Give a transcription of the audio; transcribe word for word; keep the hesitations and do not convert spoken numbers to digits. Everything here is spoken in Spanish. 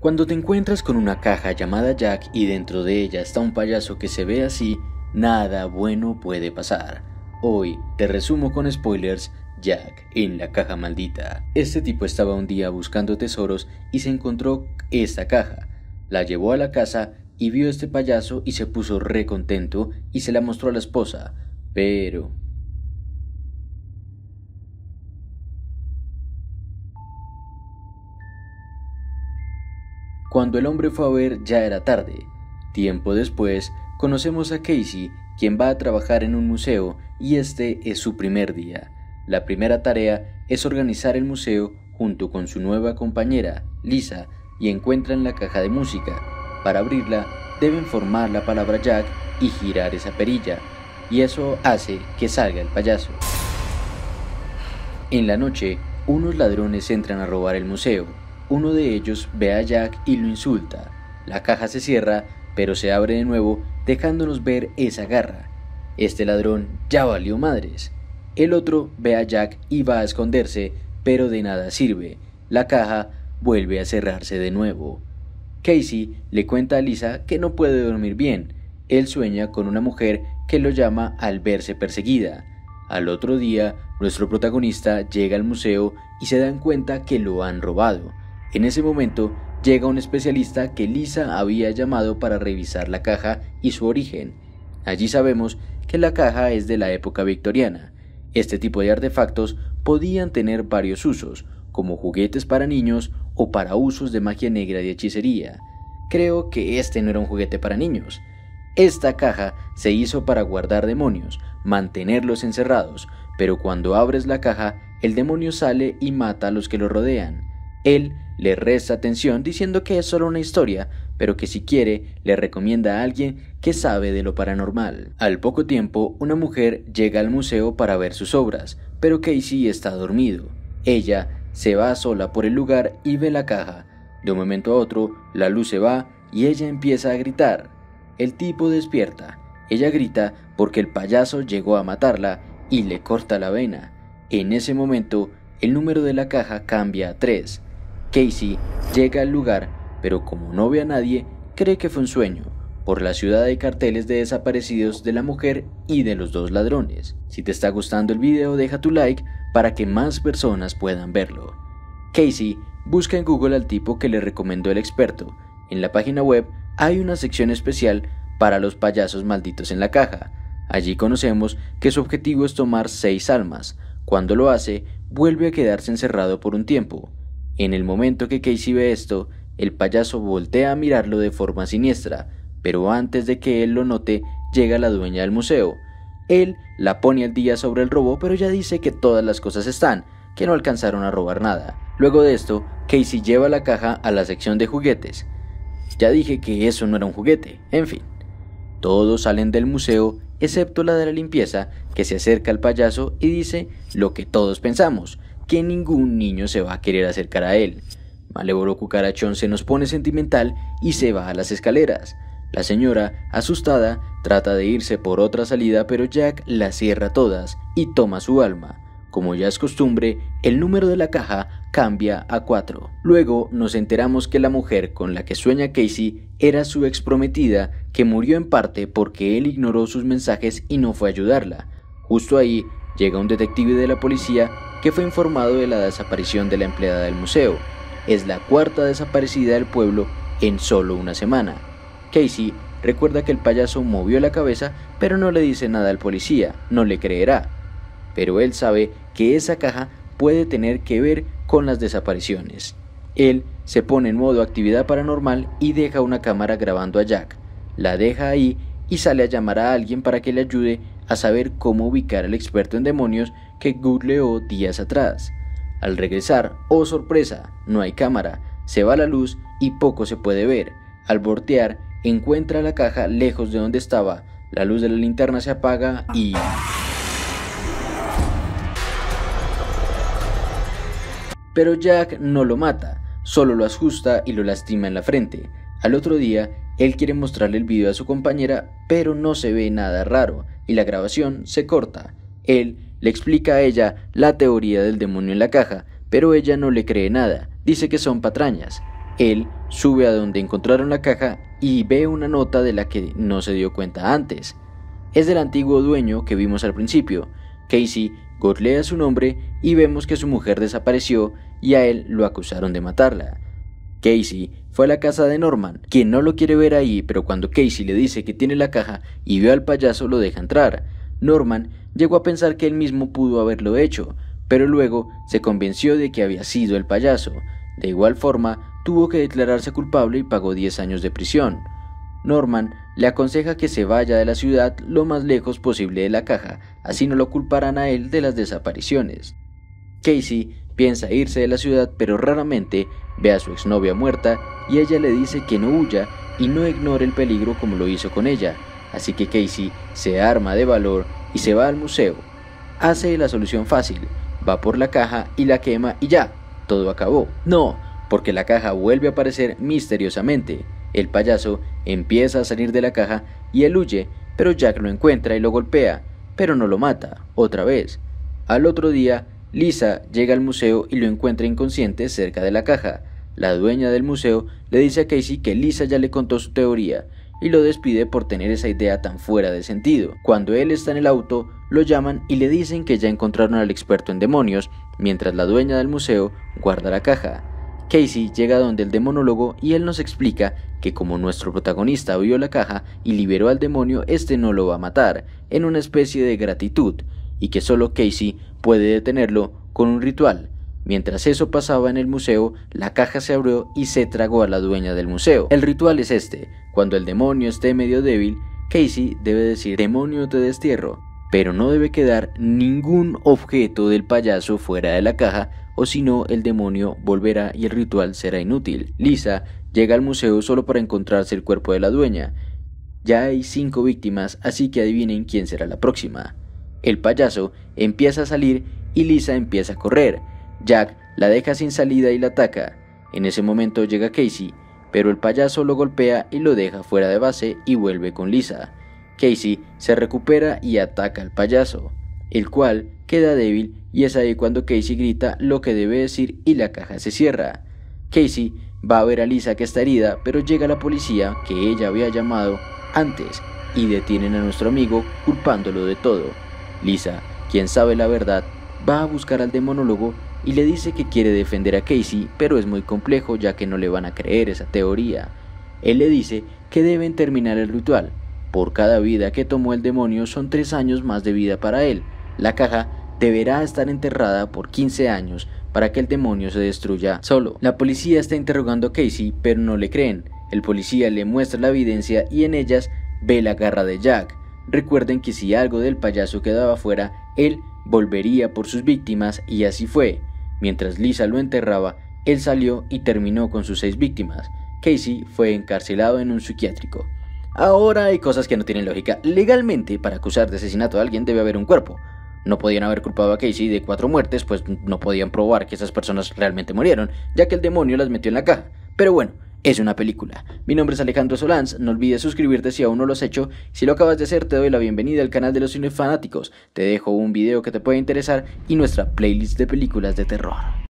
Cuando te encuentras con una caja llamada Jack y dentro de ella está un payaso que se ve así, nada bueno puede pasar. Hoy te resumo con spoilers Jack en la caja maldita. Este tipo estaba un día buscando tesoros y se encontró esta caja. La llevó a la casa y vio este payaso y se puso re contento y se la mostró a la esposa. Pero... cuando el hombre fue a ver ya era tarde. Tiempo después, conocemos a Casey, quien va a trabajar en un museo y este es su primer día. La primera tarea es organizar el museo junto con su nueva compañera, Lisa, y encuentran la caja de música. Para abrirla, deben formar la palabra Jack y girar esa perilla, y eso hace que salga el payaso. En la noche, unos ladrones entran a robar el museo. Uno de ellos ve a Jack y lo insulta. La caja se cierra, pero se abre de nuevo, dejándonos ver esa garra. Este ladrón ya valió madres. El otro ve a Jack y va a esconderse, pero de nada sirve. La caja vuelve a cerrarse de nuevo. Casey le cuenta a Lisa que no puede dormir bien. Él sueña con una mujer que lo llama al verse perseguida. Al otro día, nuestro protagonista llega al museo y se dan cuenta que lo han robado. En ese momento, llega un especialista que Lisa había llamado para revisar la caja y su origen. Allí sabemos que la caja es de la época victoriana. Este tipo de artefactos podían tener varios usos, como juguetes para niños o para usos de magia negra y hechicería. Creo que este no era un juguete para niños. Esta caja se hizo para guardar demonios, mantenerlos encerrados, pero cuando abres la caja, el demonio sale y mata a los que lo rodean. Él le resta atención diciendo que es solo una historia, pero que si quiere le recomienda a alguien que sabe de lo paranormal. Al poco tiempo, una mujer llega al museo para ver sus obras, pero Casey está dormido. Ella se va sola por el lugar y ve la caja. De un momento a otro, la luz se va y ella empieza a gritar. El tipo despierta. Ella grita porque el payaso llegó a matarla y le corta la vena. En ese momento, el número de la caja cambia a tres. Casey llega al lugar, pero como no ve a nadie, cree que fue un sueño. Por la ciudad hay carteles de desaparecidos de la mujer y de los dos ladrones. Si te está gustando el video, deja tu like para que más personas puedan verlo. Casey busca en Google al tipo que le recomendó el experto. En la página web hay una sección especial para los payasos malditos en la caja. Allí conocemos que su objetivo es tomar seis almas. Cuando lo hace, vuelve a quedarse encerrado por un tiempo. En el momento que Casey ve esto, el payaso voltea a mirarlo de forma siniestra, pero antes de que él lo note, llega la dueña del museo. Él la pone al día sobre el robo, pero ya dice que todas las cosas están, que no alcanzaron a robar nada. Luego de esto, Casey lleva la caja a la sección de juguetes. Ya dije que eso no era un juguete, en fin. Todos salen del museo, excepto la de la limpieza, que se acerca al payaso y dice lo que todos pensamos, que ningún niño se va a querer acercar a él. Malévolo Cucarachón se nos pone sentimental y se va a las escaleras. La señora, asustada, trata de irse por otra salida, pero Jack las cierra todas y toma su alma. Como ya es costumbre, el número de la caja cambia a cuatro. Luego nos enteramos que la mujer con la que sueña Casey era su exprometida, que murió en parte porque él ignoró sus mensajes y no fue a ayudarla. Justo ahí llega un detective de la policía que fue informado de la desaparición de la empleada del museo. Es la cuarta desaparecida del pueblo en solo una semana. Casey recuerda que el payaso movió la cabeza, pero no le dice nada al policía, no le creerá. Pero él sabe que esa caja puede tener que ver con las desapariciones. Él se pone en modo actividad paranormal y deja una cámara grabando a Jack. La deja ahí y sale a llamar a alguien para que le ayude a saber cómo ubicar al experto en demonios que googleó días atrás. Al regresar, ¡oh sorpresa!, no hay cámara, se va la luz y poco se puede ver. Al voltear, encuentra la caja lejos de donde estaba, la luz de la linterna se apaga y... Pero Jack no lo mata, solo lo asusta y lo lastima en la frente. Al otro día, él quiere mostrarle el video a su compañera, pero no se ve nada raro y la grabación se corta. Él le explica a ella la teoría del demonio en la caja, pero ella no le cree nada, dice que son patrañas. Él sube a donde encontraron la caja y ve una nota de la que no se dio cuenta antes. Es del antiguo dueño que vimos al principio. Casey googlea su nombre y vemos que su mujer desapareció y a él lo acusaron de matarla. Casey fue a la casa de Norman, quien no lo quiere ver ahí, pero cuando Casey le dice que tiene la caja y ve al payaso lo deja entrar. Norman llegó a pensar que él mismo pudo haberlo hecho, pero luego se convenció de que había sido el payaso. De igual forma, tuvo que declararse culpable y pagó diez años de prisión. Norman le aconseja que se vaya de la ciudad lo más lejos posible de la caja, así no lo culparán a él de las desapariciones. Casey piensa irse de la ciudad, pero raramente ve a su exnovia muerta y ella le dice que no huya y no ignore el peligro como lo hizo con ella, así que Casey se arma de valor y se va al museo. Hace la solución fácil, va por la caja y la quema y ya, todo acabó. No, porque la caja vuelve a aparecer misteriosamente. El payaso empieza a salir de la caja y él huye, pero Jack lo encuentra y lo golpea, pero no lo mata, otra vez. Al otro día, Lisa llega al museo y lo encuentra inconsciente cerca de la caja. La dueña del museo le dice a Casey que Lisa ya le contó su teoría y lo despide por tener esa idea tan fuera de sentido. Cuando él está en el auto, lo llaman y le dicen que ya encontraron al experto en demonios, mientras la dueña del museo guarda la caja. Casey llega donde el demonólogo y él nos explica que como nuestro protagonista vio la caja y liberó al demonio, este no lo va a matar, en una especie de gratitud, y que solo Casey puede detenerlo con un ritual. Mientras eso pasaba en el museo, la caja se abrió y se tragó a la dueña del museo. El ritual es este: cuando el demonio esté medio débil, Casey debe decir "demonio te destierro", pero no debe quedar ningún objeto del payaso fuera de la caja, o si no el demonio volverá y el ritual será inútil. Lisa llega al museo solo para encontrarse el cuerpo de la dueña. Ya hay cinco víctimas, así que adivinen quién será la próxima. El payaso empieza a salir y Lisa empieza a correr. Jack la deja sin salida y la ataca. En ese momento llega Casey, pero el payaso lo golpea y lo deja fuera de base y vuelve con Lisa. Casey se recupera y ataca al payaso, el cual queda débil, y es ahí cuando Casey grita lo que debe decir y la caja se cierra. Casey va a ver a Lisa que está herida, pero llega la policía que ella había llamado antes y detienen a nuestro amigo culpándolo de todo. Lisa, quien sabe la verdad, va a buscar al demonólogo y le dice que quiere defender a Casey, pero es muy complejo ya que no le van a creer esa teoría. Él le dice que deben terminar el ritual. Por cada vida que tomó el demonio son tres años más de vida para él. La caja deberá estar enterrada por quince años para que el demonio se destruya solo. La policía está interrogando a Casey, pero no le creen. El policía le muestra la evidencia y en ellas ve la garra de Jack. Recuerden que si algo del payaso quedaba fuera, él volvería por sus víctimas, y así fue. Mientras Lisa lo enterraba, él salió y terminó con sus seis víctimas. Casey fue encarcelado en un psiquiátrico. Ahora hay cosas que no tienen lógica. Legalmente, para acusar de asesinato a alguien debe haber un cuerpo. No podían haber culpado a Casey de cuatro muertes, pues no podían probar que esas personas realmente murieron, ya que el demonio las metió en la caja. Pero bueno, es una película. Mi nombre es Alejandro Solans, no olvides suscribirte si aún no lo has hecho. Si lo acabas de hacer, te doy la bienvenida al canal de los cinefanáticos. Te dejo un video que te puede interesar y nuestra playlist de películas de terror.